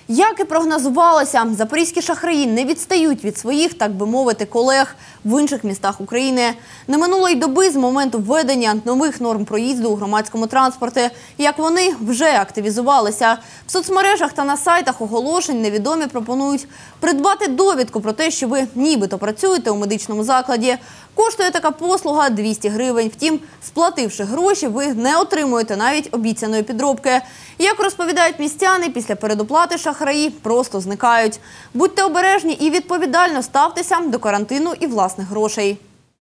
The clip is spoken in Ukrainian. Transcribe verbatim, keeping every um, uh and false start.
Як і прогнозувалося, запорізькі шахраї не відстають від своїх, так би мовити, колег в інших містах України. Не минуло й доби з моменту введення нових норм проїзду у громадському транспорті, як вони вже активізувалися. В соцмережах та на сайтах оголошень невідомі пропонують придбати довідку про те, що ви нібито працюєте у медичному закладі. Коштує така послуга двісті гривень. Втім, сплативши гроші, ви не отримуєте навіть обіцяної підробки. Як розповідають містяни, після передоплати шахраї просто зникають. Будьте обережні і відповідально ставтеся до карантину і власних грошей.